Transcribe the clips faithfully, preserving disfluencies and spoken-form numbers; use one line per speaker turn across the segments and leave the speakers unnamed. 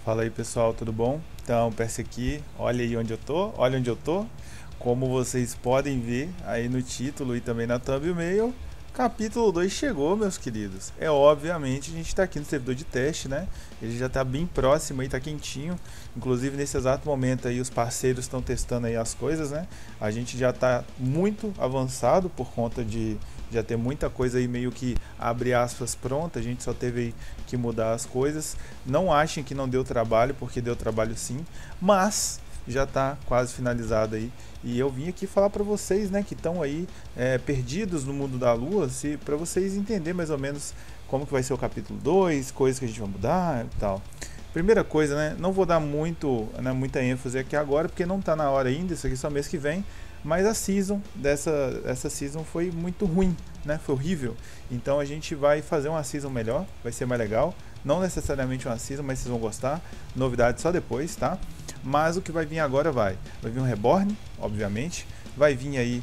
Fala aí pessoal, tudo bom? Então, peça aqui, olha aí onde eu tô, olha onde eu tô. Como vocês podem ver aí no título e também na thumbnail, capítulo dois chegou, meus queridos. É obviamente, a gente está aqui no servidor de teste, né? Ele já está bem próximo aí, tá quentinho. Inclusive nesse exato momento aí os parceiros estão testando aí as coisas, né? A gente já está muito avançado por conta de já ter muita coisa aí meio que abre aspas pronta, a gente só teve aí que mudar as coisas. Não achem que não deu trabalho, porque deu trabalho sim, mas já está quase finalizado aí. E eu vim aqui falar para vocês, né, que estão aí é, perdidos no mundo da lua, se para vocês entenderem mais ou menos como que vai ser o capítulo dois, coisas que a gente vai mudar e tal. Primeira coisa, né, não vou dar muito, né, muita ênfase aqui agora, porque não está na hora ainda, isso aqui é só mês que vem. Mas a season dessa essa season foi muito ruim, né? Foi horrível. Então a gente vai fazer uma season melhor, vai ser mais legal. Não necessariamente uma season, mas vocês vão gostar. Novidade só depois, tá? Mas o que vai vir agora vai. Vai vir um Reborn, obviamente. Vai vir aí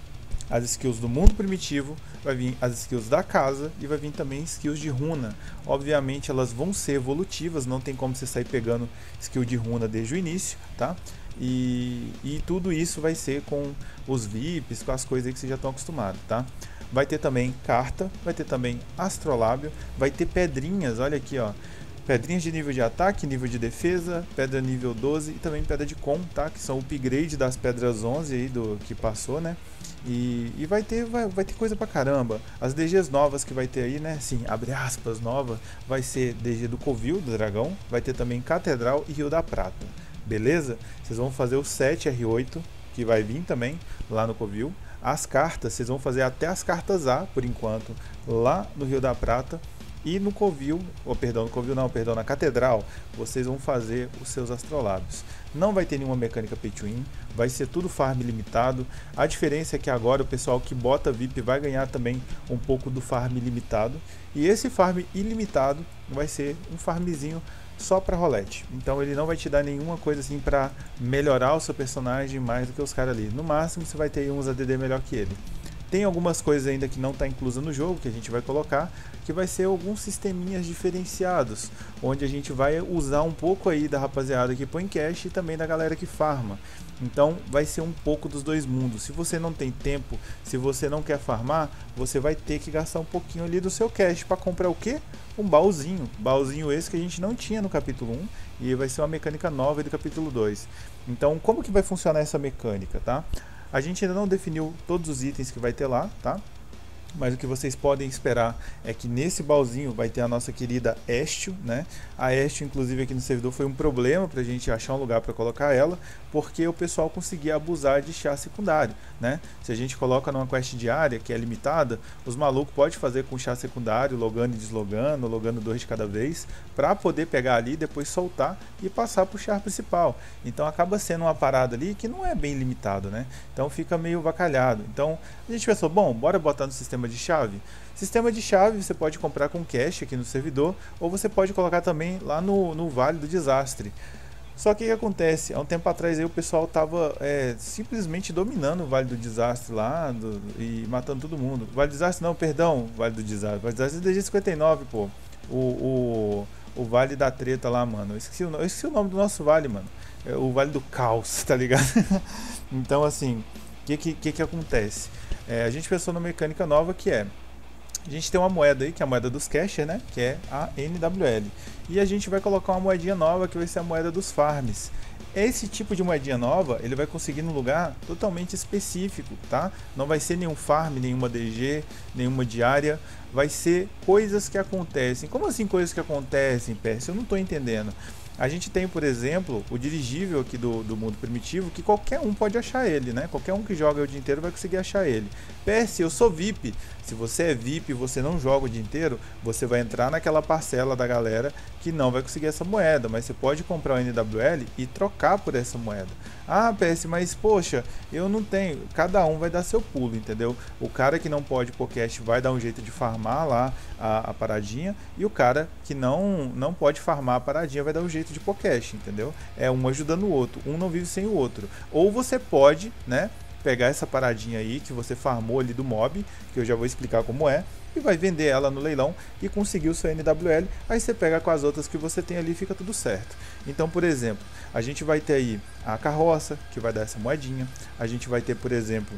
as skills do mundo primitivo, vai vir as skills da casa e vai vir também skills de runa. Obviamente elas vão ser evolutivas, não tem como você sair pegando skill de runa desde o início, tá? E, e tudo isso vai ser com os V I Ps, com as coisas aí que vocês já estão acostumados, tá? Vai ter também carta, vai ter também astrolábio, vai ter pedrinhas, olha aqui, ó. Pedrinhas de nível de ataque, nível de defesa, pedra nível doze e também pedra de com, tá? Que são o upgrade das pedras onze aí do que passou, né? E, e vai ter vai, vai ter coisa pra caramba. As D Gs novas que vai ter aí, né? Sim, abre aspas, nova, vai ser D G do Covil, do dragão, vai ter também Catedral e Rio da Prata. Beleza? Vocês vão fazer o sete R oito, que vai vir também lá no Covil. As cartas, vocês vão fazer até as cartas A, por enquanto, lá no Rio da Prata. E no Covil, ou perdão, no Covil não, perdão, na Catedral, vocês vão fazer os seus astrolábios. Não vai ter nenhuma mecânica pay to win, vai ser tudo farm limitado. A diferença é que agora o pessoal que bota V I P vai ganhar também um pouco do farm limitado. E esse farm ilimitado vai ser um farmzinho só para rolete. Então ele não vai te dar nenhuma coisa assim para melhorar o seu personagem mais do que os caras ali. No máximo você vai ter uns A D D melhor que ele. Tem algumas coisas ainda que não está inclusa no jogo, que a gente vai colocar, que vai ser alguns sisteminhas diferenciados, onde a gente vai usar um pouco aí da rapaziada que põe cash e também da galera que farma. Então vai ser um pouco dos dois mundos. Se você não tem tempo, se você não quer farmar, você vai ter que gastar um pouquinho ali do seu cash para comprar o quê? Um baúzinho. Baúzinho esse que a gente não tinha no capítulo um e vai ser uma mecânica nova do capítulo dois. Então como que vai funcionar essa mecânica, tá? A gente ainda não definiu todos os itens que vai ter lá, tá? Mas o que vocês podem esperar é que nesse baúzinho vai ter a nossa querida Estio, né? A Estio, inclusive, aqui no servidor foi um problema para a gente achar um lugar para colocar ela, porque o pessoal conseguia abusar de chá secundário, né? Se a gente coloca numa quest diária, que é limitada, os malucos podem fazer com chá secundário, logando e deslogando, logando dois de cada vez, para poder pegar ali, depois soltar e passar para o char principal. Então acaba sendo uma parada ali que não é bem limitado, né? Então fica meio vacalhado. Então a gente pensou, bom, bora botar no sistema de chave. Sistema de chave você pode comprar com cash aqui no servidor, ou você pode colocar também lá no, no Vale do Desastre. Só que o que acontece? Há um tempo atrás aí o pessoal estava é, simplesmente dominando o Vale do Desastre lá do, e matando todo mundo. Vale do Desastre não, perdão, Vale do Desastre. Vale do Desastre é D G cinquenta e nove, pô. O, o, o Vale da Treta lá, mano. Eu esqueci, o, eu esqueci o nome do nosso vale, mano. É o Vale do Caos, tá ligado? Então assim, o que, que, que acontece? É, a gente pensou numa mecânica nova que é, a gente tem uma moeda aí, que é a moeda dos cacher, né? Que é a N W L. E a gente vai colocar uma moedinha nova, que vai ser a moeda dos farms. Esse tipo de moedinha nova, ele vai conseguir num lugar totalmente específico, tá? Não vai ser nenhum farm, nenhuma D G, nenhuma diária. Vai ser coisas que acontecem. Como assim coisas que acontecem, Percy? Eu não estou entendendo. A gente tem, por exemplo, o dirigível aqui do, do mundo primitivo, que qualquer um pode achar ele, né? Qualquer um que joga o dia inteiro vai conseguir achar ele. P S, eu sou V I P. Se você é V I P e você não joga o dia inteiro, você vai entrar naquela parcela da galera que não vai conseguir essa moeda, mas você pode comprar o N W L e trocar por essa moeda. Ah, P S, mas poxa, eu não tenho. Cada um vai dar seu pulo, entendeu? O cara que não pode pôr cash vai dar um jeito de farmar lá a, a paradinha, e o cara que não, não pode farmar a paradinha vai dar um jeito de pôr cash, entendeu? É um ajudando o outro, um não vive sem o outro. Ou você pode, né, pegar essa paradinha aí que você farmou ali do mob, que eu já vou explicar como é, e vai vender ela no leilão e conseguir o seu N W L, aí você pega com as outras que você tem ali e fica tudo certo. Então, por exemplo, a gente vai ter aí a carroça, que vai dar essa moedinha, a gente vai ter, por exemplo,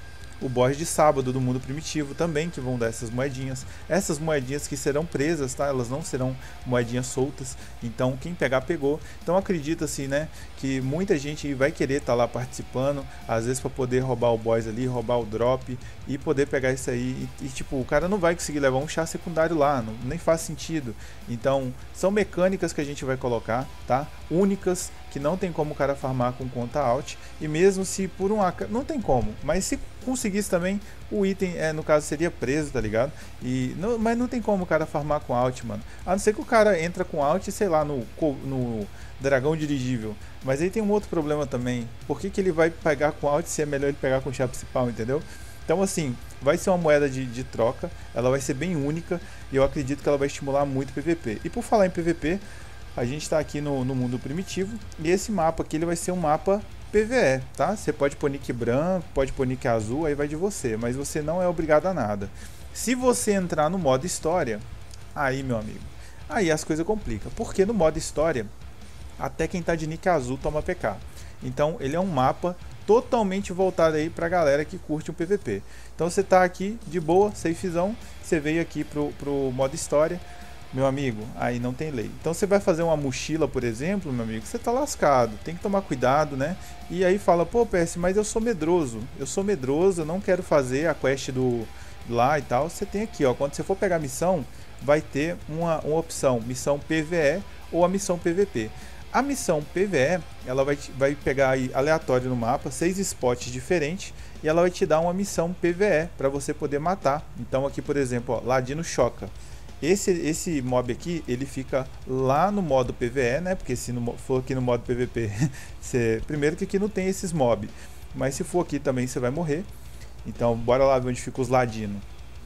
o boss de sábado do mundo primitivo também, que vão dar essas moedinhas. Essas moedinhas que serão presas, tá? Elas não serão moedinhas soltas. Então, quem pegar, pegou. Então, acredita-se, né, que muita gente vai querer estar tá lá participando, às vezes para poder roubar o boss ali, roubar o drop e poder pegar isso aí. E, e, tipo, o cara não vai conseguir levar um chá secundário lá, não, nem faz sentido. Então, são mecânicas que a gente vai colocar, tá? Únicas, que não tem como o cara farmar com conta alt, e mesmo se por um acaso, não tem como, mas se conseguisse também, o item, é, no caso, seria preso, tá ligado? E, não, mas não tem como o cara farmar com alt, mano, a não ser que o cara entra com alt, sei lá, no, no dragão dirigível, mas aí tem um outro problema também, por que que ele vai pegar com alt se é melhor ele pegar com o chá principal, entendeu? Então, assim, vai ser uma moeda de, de troca, ela vai ser bem única, e eu acredito que ela vai estimular muito o P V P. E por falar em P V P, a gente está aqui no, no mundo primitivo, e esse mapa aqui ele vai ser um mapa P V E, tá? Você pode pôr nick branco, pode pôr nick azul, aí vai de você, mas você não é obrigado a nada. Se você entrar no modo história, aí, meu amigo, aí as coisas complicam, porque no modo história, até quem tá de nick azul toma P K. Então, ele é um mapa totalmente voltado aí pra galera que curte um P V P. Então, você tá aqui de boa, safezão, você veio aqui pro, pro modo história, meu amigo, aí não tem lei. Então você vai fazer uma mochila, por exemplo, meu amigo, você tá lascado, tem que tomar cuidado, né? E aí fala, pô, P S, mas eu sou medroso, eu sou medroso, eu não quero fazer a quest do lá e tal. Você tem aqui, ó, quando você for pegar a missão, vai ter uma, uma opção, missão P V E ou a missão P V P. A missão P V E, ela vai, vai pegar aí aleatório no mapa, seis spots diferentes, e ela vai te dar uma missão P V E para você poder matar. Então aqui, por exemplo, ó, Ladino Choca. Esse, esse mob aqui, ele fica lá no modo P V E, né? Porque se no, for aqui no modo P V P, você, primeiro que aqui não tem esses mob, mas se for aqui também você vai morrer. Então bora lá ver onde fica os ladinos.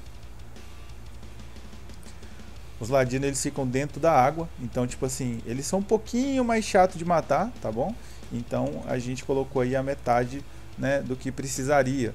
Os ladinos eles ficam dentro da água, então tipo assim, eles são um pouquinho mais chato de matar, tá bom? Então a gente colocou aí a metade, né, do que precisaria.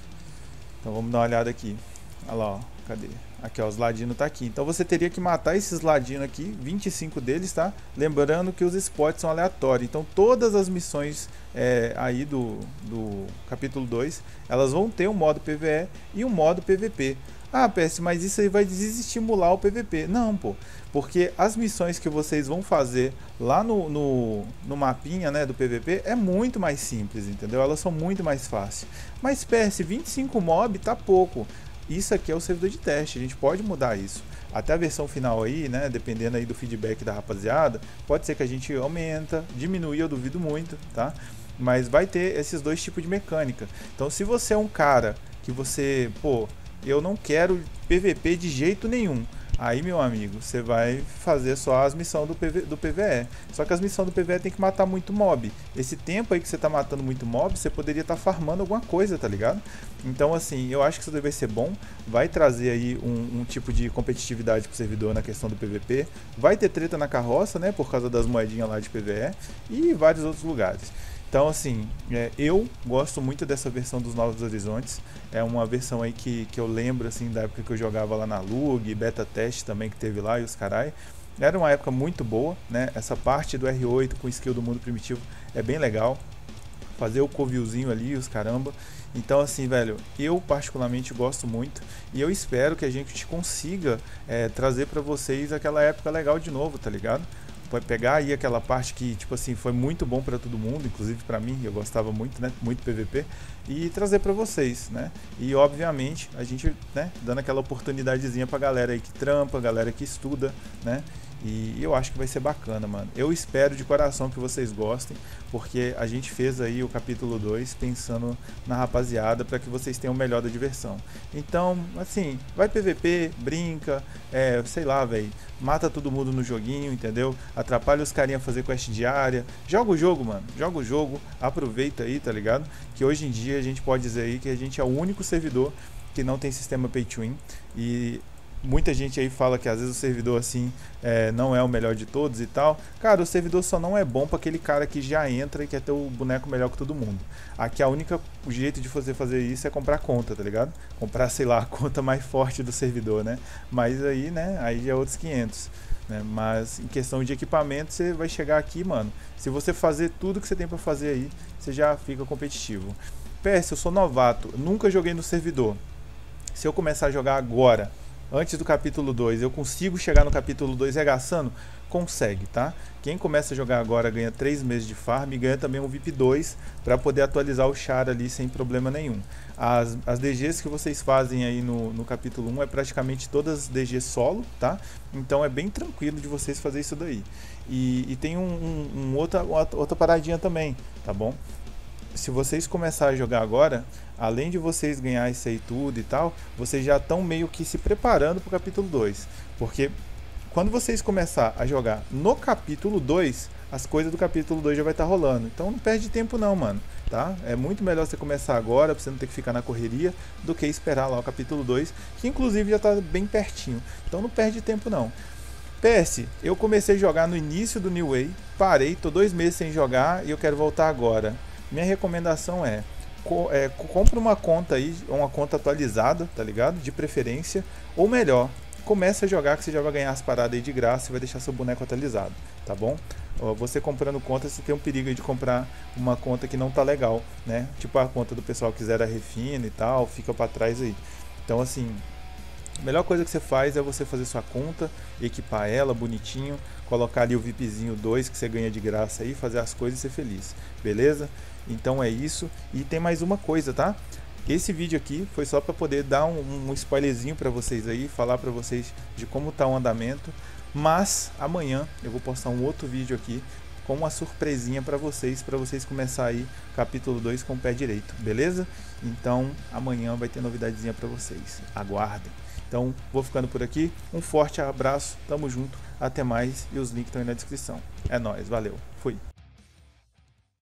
Então vamos dar uma olhada aqui. Olha lá, ó, cadê? Aqui, ó, os ladinos tá aqui. Então você teria que matar esses ladinos aqui, vinte e cinco deles, tá? Lembrando que os spots são aleatórios. Então todas as missões é, aí do, do capítulo dois, elas vão ter um modo P V E e um modo P V P. Ah, P S, mas isso aí vai desestimular o P V P. Não, pô. Porque as missões que vocês vão fazer lá no, no, no mapinha, né, do P V P é muito mais simples, entendeu? Elas são muito mais fáceis. Mas P S, vinte e cinco mob tá pouco. Isso aqui é o servidor de teste, a gente pode mudar isso. Até a versão final aí, né, dependendo aí do feedback da rapaziada, pode ser que a gente aumenta, diminui, eu duvido muito, tá? Mas vai ter esses dois tipos de mecânica. Então se você é um cara que você, pô, eu não quero P V P de jeito nenhum, aí, meu amigo, você vai fazer só as missões do, P V, do P V E. Só que as missões do P V E tem que matar muito mob. Esse tempo aí que você tá matando muito mob, você poderia estar tá farmando alguma coisa, tá ligado? Então, assim, eu acho que isso deve ser bom. Vai trazer aí um, um tipo de competitividade pro servidor na questão do P V P. Vai ter treta na carroça, né, por causa das moedinhas lá de P V E. E vários outros lugares. Então, assim, é, eu gosto muito dessa versão dos Novos Horizontes. É uma versão aí que, que eu lembro, assim, da época que eu jogava lá na Lug, beta teste também que teve lá e os carai. Era uma época muito boa, né? Essa parte do R oito com skill do mundo primitivo é bem legal. Fazer o covilzinho ali, os caramba. Então, assim, velho, eu particularmente gosto muito. E eu espero que a gente consiga é, trazer pra vocês aquela época legal de novo, tá ligado? Vai pegar aí aquela parte que, tipo assim, foi muito bom para todo mundo, inclusive para mim, eu gostava muito, né, muito P V P, e trazer para vocês, né, e obviamente a gente, né, dando aquela oportunidadezinha pra galera aí que trampa, galera que estuda, né, e eu acho que vai ser bacana, mano. Eu espero de coração que vocês gostem, porque a gente fez aí o capítulo dois pensando na rapaziada para que vocês tenham o melhor da diversão. Então, assim, vai P V P, brinca, é, sei lá, velho, mata todo mundo no joguinho, entendeu? Atrapalha os carinha a fazer quest diária. Joga o jogo, mano, joga o jogo, aproveita aí, tá ligado? Que hoje em dia a gente pode dizer aí que a gente é o único servidor que não tem sistema pay to win. E muita gente aí fala que às vezes o servidor assim é, não é o melhor de todos e tal. Cara, o servidor só não é bom para aquele cara que já entra e quer ter o boneco melhor que todo mundo. Aqui a única o jeito de você fazer isso é comprar conta, tá ligado? Comprar, sei lá, a conta mais forte do servidor, né? Mas aí, né, aí já é outros quinhentos. Né? Mas em questão de equipamento, você vai chegar aqui, mano. Se você fazer tudo que você tem para fazer aí, você já fica competitivo. P S, eu sou novato, nunca joguei no servidor. Se eu começar a jogar agora, antes do capítulo dois, eu consigo chegar no capítulo dois regaçando? Consegue, tá? Quem começa a jogar agora ganha três meses de farm e ganha também um V I P dois para poder atualizar o char ali sem problema nenhum. As, as D Gs que vocês fazem aí no, no capítulo um é praticamente todas D Gs solo, tá? Então é bem tranquilo de vocês fazer isso daí. E, e tem um, um, um outra, outra paradinha também, tá bom? Se vocês começarem a jogar agora, além de vocês ganhar isso aí tudo e tal, vocês já estão meio que se preparando para o capítulo dois. Porque quando vocês começar a jogar no capítulo dois, as coisas do capítulo dois já vai estar tá rolando. Então não perde tempo não, mano. Tá? É muito melhor você começar agora, para você não ter que ficar na correria, do que esperar lá o capítulo dois, que inclusive já está bem pertinho. Então não perde tempo não. P S, eu comecei a jogar no início do New Way, parei, tô dois meses sem jogar e eu quero voltar agora. Minha recomendação é, co é compre uma conta aí, uma conta atualizada, tá ligado? De preferência, ou melhor, comece a jogar que você já vai ganhar as paradas aí de graça e vai deixar seu boneco atualizado, tá bom? Ó, você comprando conta, você tem um perigo de comprar uma conta que não tá legal, né? Tipo a conta do pessoal que zera refina e tal, fica pra trás aí. Então assim, a melhor coisa que você faz é você fazer sua conta, equipar ela bonitinho, colocar ali o VIPzinho dois que você ganha de graça aí, fazer as coisas e ser feliz, beleza? Então é isso. E tem mais uma coisa, tá? Esse vídeo aqui foi só para poder dar um, um spoilerzinho para vocês aí, falar para vocês de como tá o andamento. Mas amanhã eu vou postar um outro vídeo aqui com uma surpresinha para vocês, para vocês começar aí capítulo dois com o pé direito, beleza? Então amanhã vai ter novidadezinha para vocês. Aguardem. Então vou ficando por aqui. Um forte abraço, tamo junto, até mais e os links estão aí na descrição. É nóis, valeu, fui.